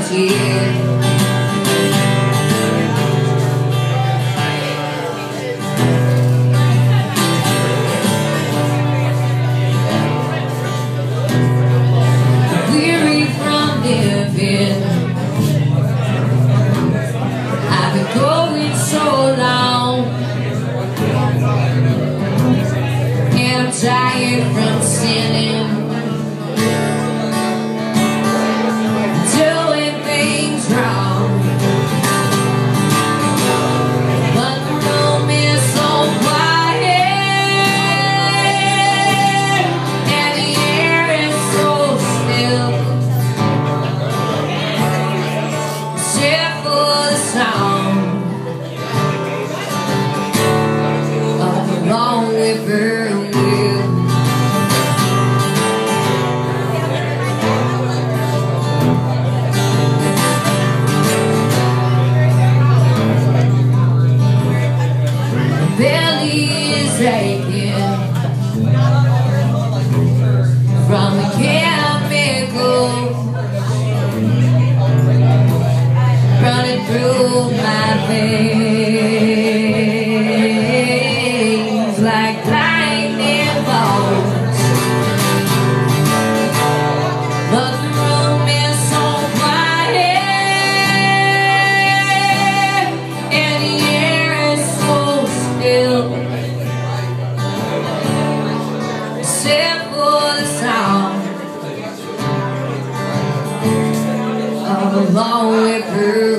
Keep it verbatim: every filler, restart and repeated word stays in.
tears. Weary from living, I've been going so long, and I'm tired from sinning, doing things wrong. But the room is so quiet, and the air is so still, except for the sound of the long whippoorwill. Belly is aching from the chemicals running through my veins like lightning bolts. But the room is so quiet, and the air is so still, except for the sound of a long whippoorwill.